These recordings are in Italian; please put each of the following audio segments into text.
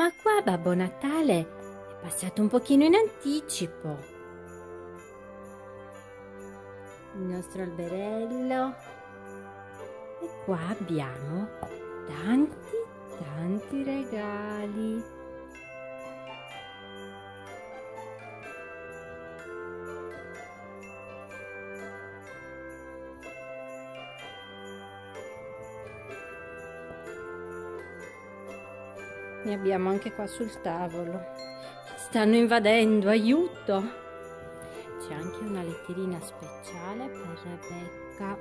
ma qua Babbo Natale è passato un pochino in anticipo. Il nostro alberello. E qua abbiamo tanti regali. Ne abbiamo anche qua sul tavolo. Ci stanno invadendo, aiuto! C'è anche una letterina speciale per Rebecca.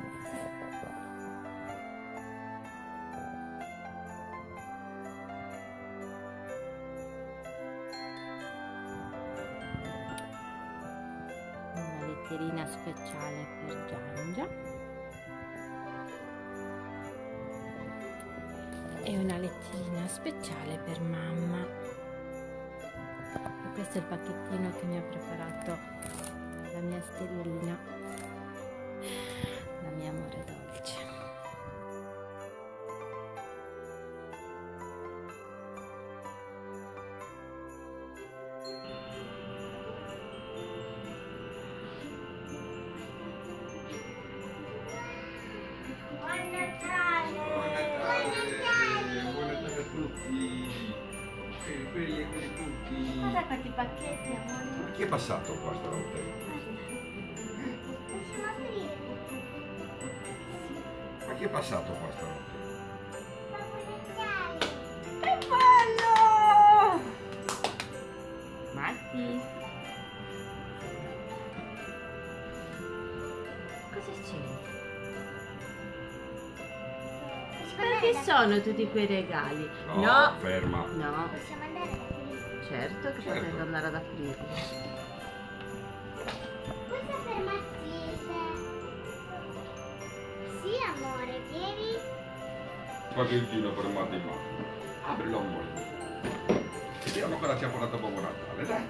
Una letterina speciale per Giangia. E una letterina speciale per mamma. E questo è il pacchettino che mi ha preparato la mia stellina, la mia amore dolce. Buon Natale! Quelli tutti. Guarda quanti pacchetti, amore. Ma chi è passato qua stanotte? Possiamo aprire? Ma chi è passato qua stanotte? Che bello! Matti. Cosa c'è? Perché sono tutti quei regali? No. Ferma. No. Possiamo andare ad aprire? Certo che Certo. potete andare ad aprirli. Questa è per Matilde. Sì, amore, vieni. Spaghettino per matematica. Aprilo, amore. Vediamo cosa ci ha portato Babbo Natale, dai.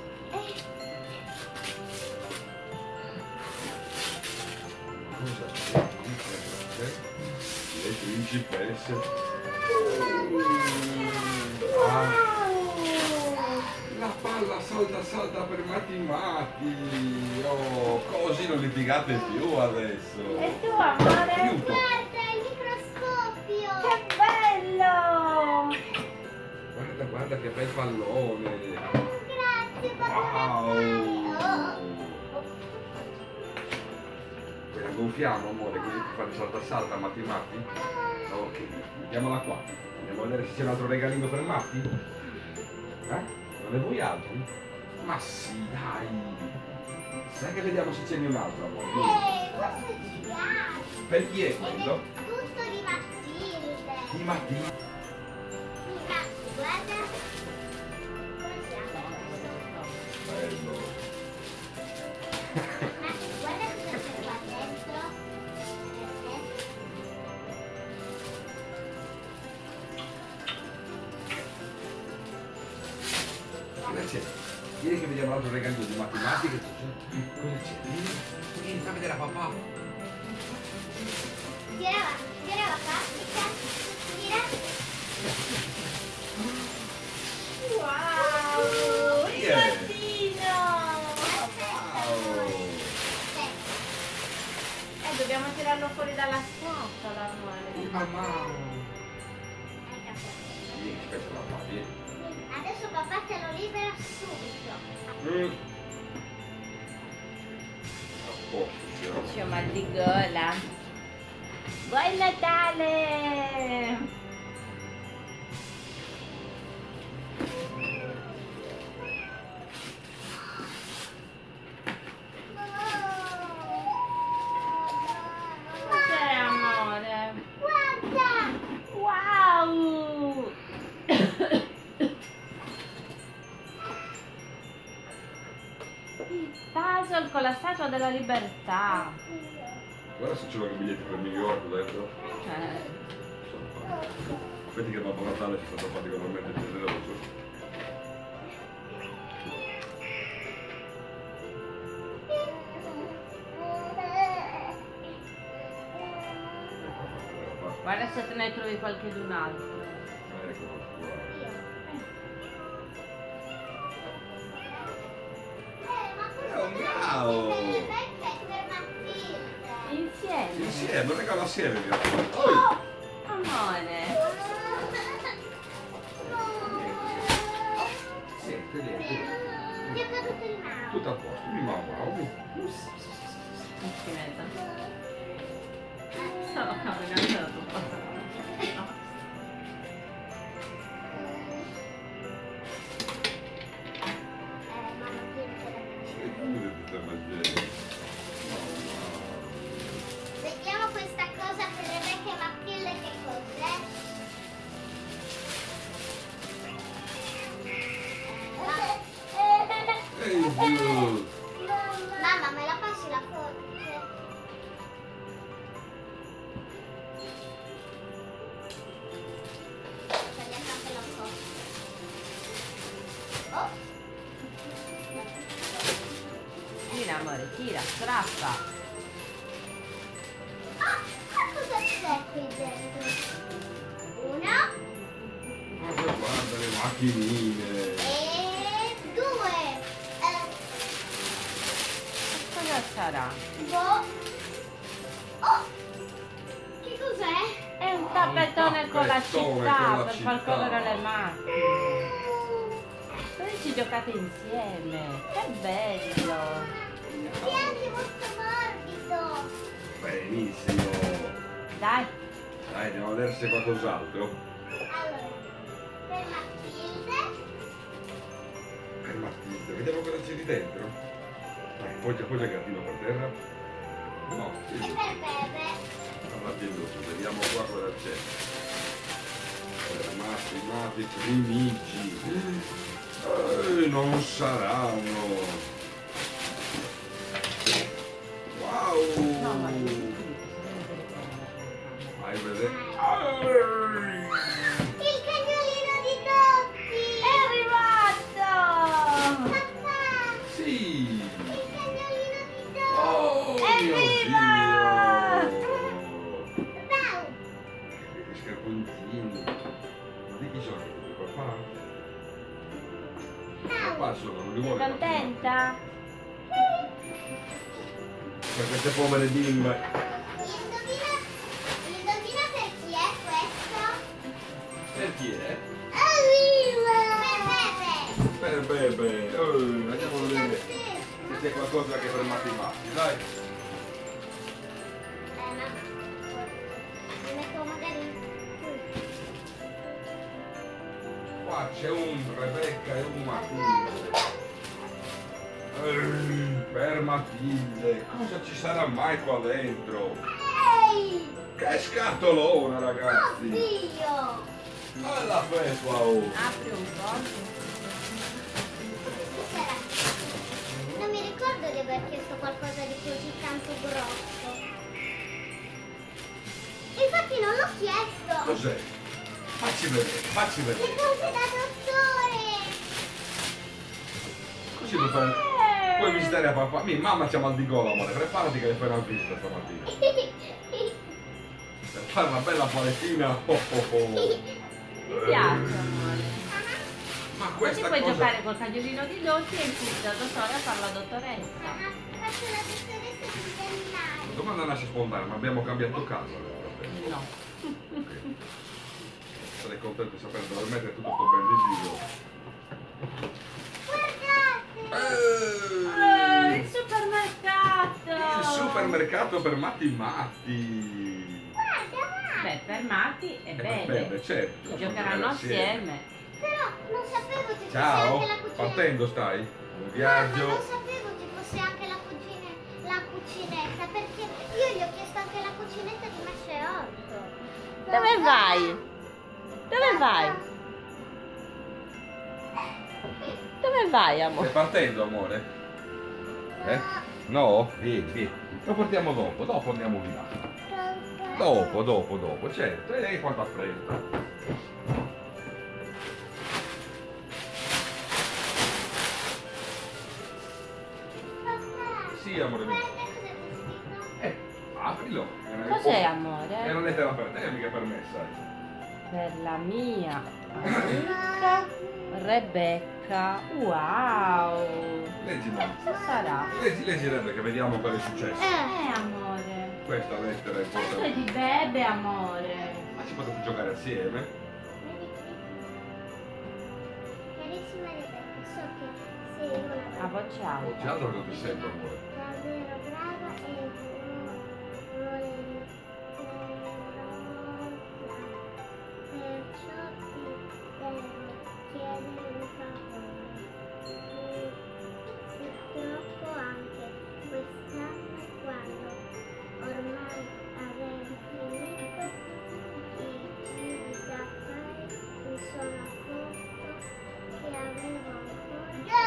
Cosa c'è? Le principesse. La palla salta per Matti. Oh, così non litigate più adesso. E tu, amore? Aiuto. Guarda, il microscopio. Che bello! Guarda che bel pallone. Grazie, Babbo Wow. Natale. La gonfiamo, amore, così ti fate salta Matti. Ok, mettiamola qua. Andiamo a vedere se c'è un altro regalino per Matti. Non ne vuoi altri? Ma sì, dai. Sai che vediamo se ce n'è un altro, amore. Questo ci piace. Per chi è Ed quello? è tutto di Matilde. Di Matti. Sì, guarda. Come si apre questo? Bello. Guarda cosa c'è qua dentro. Cosa c'è? Vieni che vediamo l'altro regalino di matematica. Cosa c'è? Vieni, fa vedere a papà. Gira la plastica. Gira. Wow! Chi Il è? mattino! Wow. Dobbiamo tirarlo fuori dalla scatola, amore. Mamma. Vieni, aspetta la papà, vieni. Adesso papà te lo libera subito. A posto, signora. C'ho mal di gola. Buon Natale! Cos'è, amore? Guarda! Wow! Il puzzle con la statua della libertà. Guarda se c'è un biglietto per New York dentro. Vedi che Babbo Natale si è stato particolarmente generoso. Guarda se te ne trovi qualche d'un altro. Ecco qua. Ciao! Rebecca e per Matilde. Insieme. Insieme, un regalo assieme vi ho fatto. Oh, amore. Niente, niente. Ti è caduto il mouse. Tutto a posto, mi wow. Insieme. Stavo camminando tutto. Mamma, vediamo questa cosa per Rebecca e Matilde che cos'è. Mamma, me la passi la forbice? Tagliamo anche la forbice. Oh! Tira, amore, tira, strappa. Cosa c'è qui dentro? Una Guarda le macchinine. e due. Cosa sarà? Oh! Che cos'è? È un tappetone con la tappetone città con la per città. far correre le macchine. Voi ci giocate insieme. Che bello. È anche molto morbido. Benissimo. Dai, Dai, andiamo a vedere se c'è qualcos'altro. Allora, per Matilde. Per Matilde, vediamo cosa c'è di dentro. Dai, poggia il gattino per terra. No, E sì. per Bebe. Vediamo qua cosa c'è. Matti, crimici. Non saranno. Wow! no, ma Vai a vedere. Il cagnolino di Totti. è arrivato! Papà, Sì! il cagnolino di Totti. Oh mio Evviva! Dio! Wow. Che scarponcini! Ma di chi sono? Di papà? Papà sono, non li vuole. Contenta? Per queste povere bimbe. Indovina per chi è questo? Per chi è? Arriva! Per Bebe. Per Bebe. Andiamo a vedere se c'è qualcosa che per Matti Matti, dai. Mamma. Mi metto magari Qua c'è un Rebecca e un Matilde. Per Matilde. Cosa ci sarà mai qua dentro? Ehi! Che scatolona, ragazzi! Oddio! Alla festa, oh! Apri un po'. Cos'era? Non mi ricordo di aver chiesto qualcosa di così tanto grosso. Infatti non l'ho chiesto! Cos'è? Facci vedere, facci Le vedere. cose da dottore! Così puoi visitare a papà. Mia mamma c'ha mal di gola, amore. Preparati che le fai una visita stamattina. Per fare una bella paletina. Oh, oh, oh. Mi piace, amore. Ma Così questa puoi cosa... giocare col cagnolino di Dotti e il da dottore a fare la dottoressa. Faccio la dottoressa di veterinario. La domanda nasce spontanea, ma abbiamo cambiato casa nel frattempo. No. Ok. Sarei contento di sapere dove mettere tutto sto ben di Dio. Il supermercato! Il supermercato per Matti Matti. Beh, fermati e Bene, bene. certo. Giocheranno assieme. Però non sapevo ci fosse Ciao, anche la cucina. partendo stai? Un No, non viaggio. sapevo ci fosse anche la cucinetta, perché io gli ho chiesto anche la cucinetta di Mesce Orto. Dove vai? Dove vai? Dove vai, Stai amore? partendo, amore? No? Vieni, vieni. Lo portiamo dopo andiamo di là. Dopo, certo. E quanta fretta. Papà, Sì, amore mio. guarda cosa c'è scritto. Aprilo. Cos'è, È amore? una lettera per te, mica per me, sai. Per la mia amica Rebecca. Wow. Leggi, mamma. Cosa sarà? Leggi Rebecca, vediamo cosa è successo. Amore. Questa lettera è Questo è importante. di Bebe, amore. Ma ci potete giocare assieme? Carissima Rebecca, so che sei una A voce C'è alta. altro che non ti sento, amore. davvero brava e volerosa. Perciò ti devo chiedere un favore. Purtroppo anche quest'anno, quando ormai avevo finito i giri da fare, mi sono accorto che avevo ancora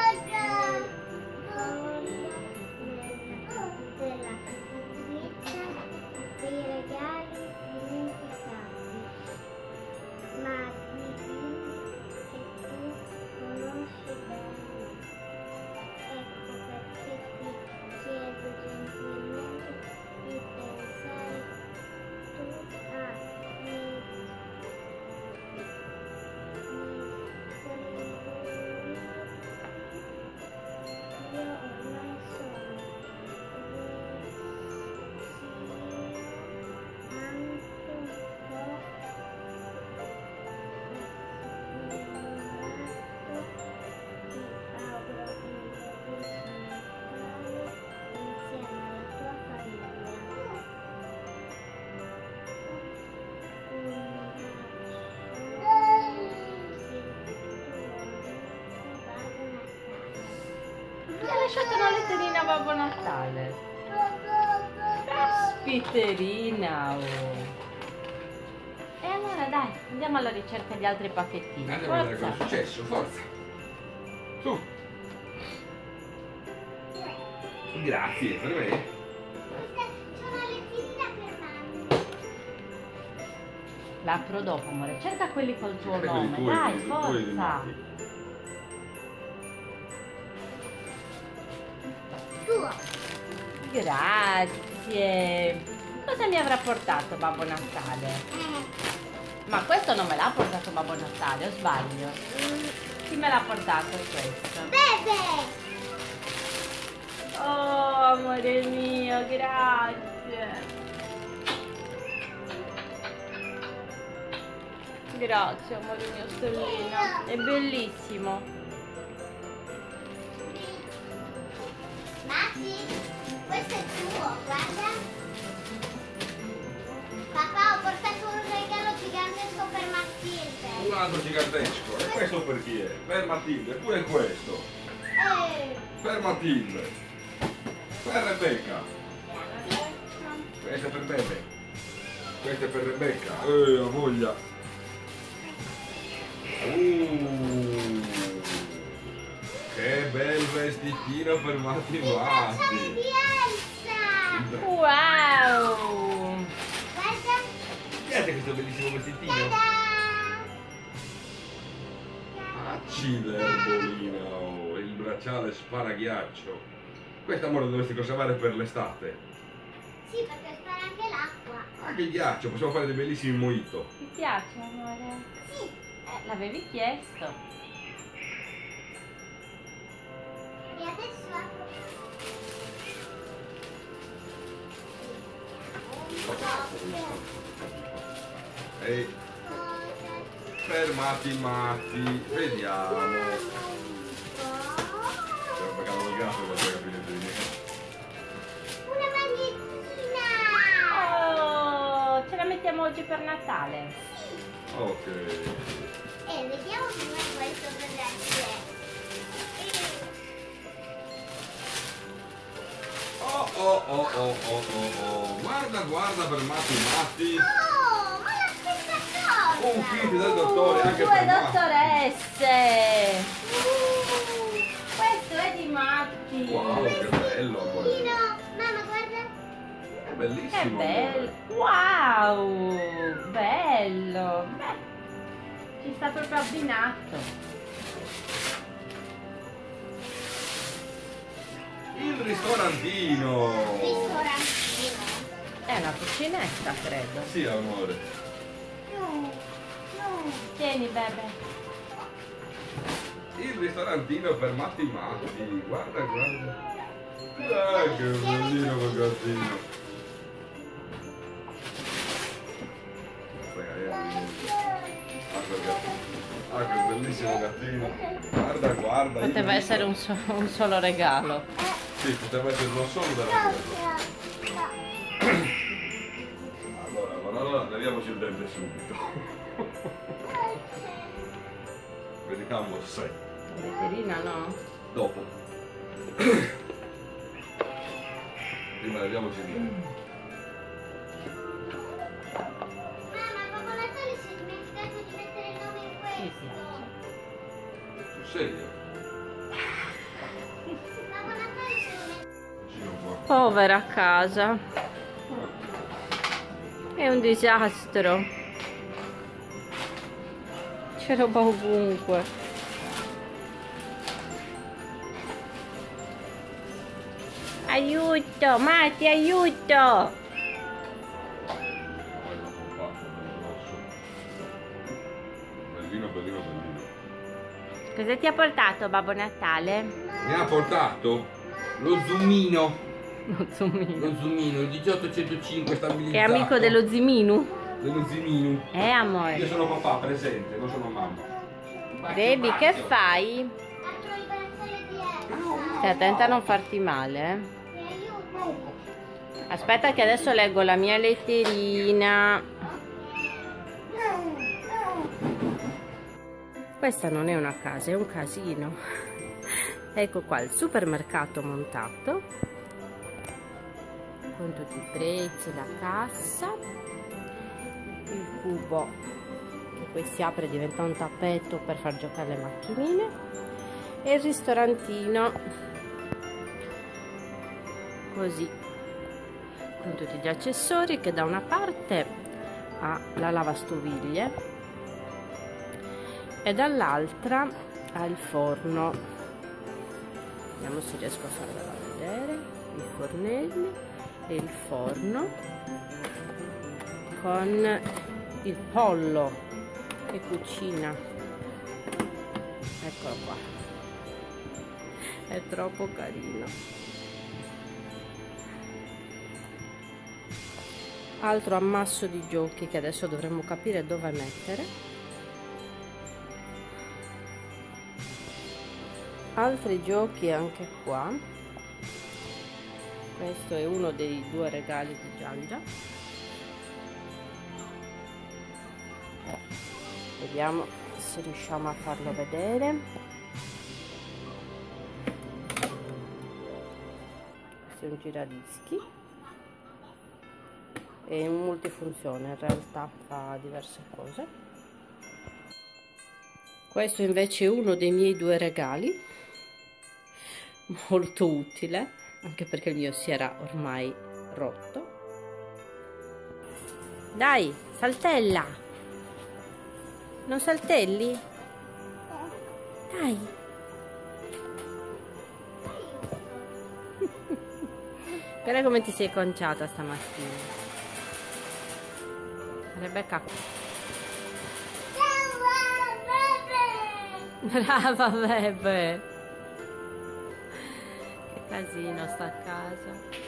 della Trizia dei regali dimenticati, ma di uno che tu conosci bene. Ecco perché ti chiedo gentilmente di pensare tu a io ormai sono anche un po' ti auguro un bellissimo Natale insieme alla tua famiglia. Mi ha lasciato una letterina a Babbo Natale. Caspiterina. Oh. E allora dai, andiamo alla ricerca di altri pacchettini. Andiamo a vedere cosa è Forza. successo, forza. Su. Grazie, per me. C'è una letterina per mamma. L'apro dopo, amore. Cerca quelli col tuo Quelli nome. tuoi, Dai, quelli di forza. Matti. Tuo. Grazie. Cosa mi avrà portato Babbo Natale? Ma questo non me l'ha portato Babbo Natale, o sbaglio? Chi me l'ha portato questo? Bebe! Oh, amore mio, grazie. Grazie, amore mio, stellina. È bellissimo. Matti, questo è tuo, guarda. Papà, ho portato un regalo gigantesco per Matilde. Un altro gigantesco. E questo per chi è? Per Matilde. Pure questo. Per Matilde. Per Rebecca. Questo è per Bebe. Questo è per Rebecca. Ho voglia. Che bel vestitino per Matti Il bracciale di Matti. Elsa. Wow! Guarda. Guardate questo bellissimo vestitino. Acciderbolina, oh, il bracciale sparaghiaccio. Questo amore lo dovresti conservare per l'estate. Sì, perché spara anche l'acqua. Anche il ghiaccio, possiamo fare dei bellissimi mojito. Ti piace, amore? Sì. L'avevi chiesto. E adesso apro. E fermati matti, vediamo. Stiamo pagando il gatto per capire di Una magliettina. Oh, ce la mettiamo oggi per Natale. Ok. E vediamo prima questo perché Oh. Guarda per matti. oh, ma la stessa cosa. Un kit del dottore anche Due per Matti. dottoresse. Questo è di Matti. Wow, che bello amore. Mamma, guarda. È bellissimo. Che bello. amore. Wow, bello. Beh, ci sta proprio abbinato. Il ristorantino. Ristorantino. È una cucinetta, credo. Sì, amore. No. Tieni, bebe. Il ristorantino per matti matti. Guarda, guarda. Che bellino quel gattino. Ah, che bellissimo gattino. Guarda, guarda. Poteva essere un solo regalo. Sì, poteva essere uno solo della cosa. Allora, leviamoci il dente subito. Vediamo se. La letterina no? Dopo. Prima leviamoci il dente. Mamma, Babbo Natale si è dimenticato di mettere il nome in questo. Sul serio? Babbo Natale si è dimenticato. Giro qua. Povera casa. È un disastro. C'è roba ovunque. Aiuto, Matti, aiuto! Bellino, bellino, bellino. Cosa ti ha portato Babbo Natale? Mi ha portato lo zoomino. Lo zoomino. Lo zoomino, il 1805 stabilizzato. Che è amico dello ziminu? Dello zimino. Io Amore. sono papà presente, non sono mamma. Baby, che fai? Apro il bracciale di Elsa. Stai attenta a non farti male, eh? Mi aiuti? Aspetta che adesso leggo la mia letterina. Questa non è una casa, è un casino. Ecco qua il supermercato montato con tutti i prezzi, la cassa, il cubo che poi si apre e diventa un tappeto per far giocare le macchinine e il ristorantino così con tutti gli accessori che da una parte ha la lavastoviglie e dall'altra ha il forno. Vediamo se riesco a farvela vedere. I fornelli e il forno con il pollo che cucina. Eccolo qua, è troppo carino. Altro ammasso di giochi che adesso dovremmo capire dove mettere. Altri giochi anche qua. Questo è uno dei 2 regali di Giangia. Vediamo se riusciamo a farlo vedere. Questo è un giradischi. È un multifunzione, in realtà fa diverse cose. Questo invece è uno dei miei 2 regali, molto utile, anche perché il mio si era ormai rotto. Dai, saltella! Non saltelli? Dai! Guarda come ti sei conciata stamattina. Rebecca. Brava Bebe. Che casino sta a casa.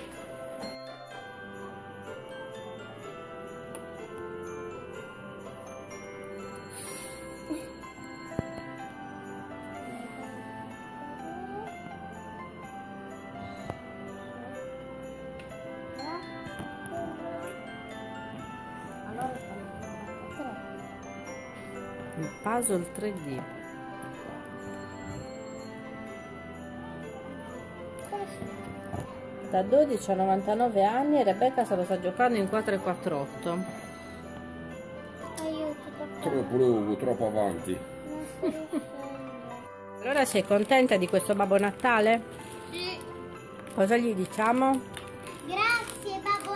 Il puzzle 3D. Da 12 a 99 anni Rebecca se lo sta giocando in 448. Aiuto, papà. Troppo lungo, troppo avanti. Non sto riuscendo. Allora sei contenta di questo Babbo Natale? Sì. Cosa gli diciamo? Grazie, Babbo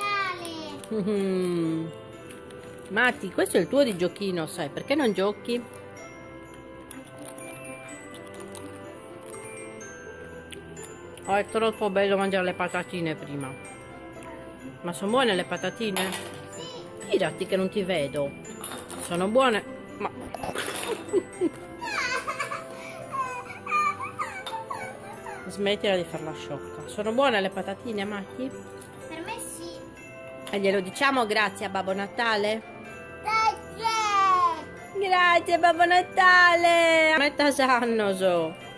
Natale. Matti, questo è il tuo di giochino, sai, perché non giochi? Oh, è troppo bello mangiare le patatine prima. Ma sono buone le patatine? Sì. Girati che non ti vedo. Sono buone, ma... Smettila di farla sciocca. Sono buone le patatine, Matti? Per me sì. E glielo diciamo grazie a Babbo Natale? Grazie. Grazie Babbo Natale! Metta sanno so.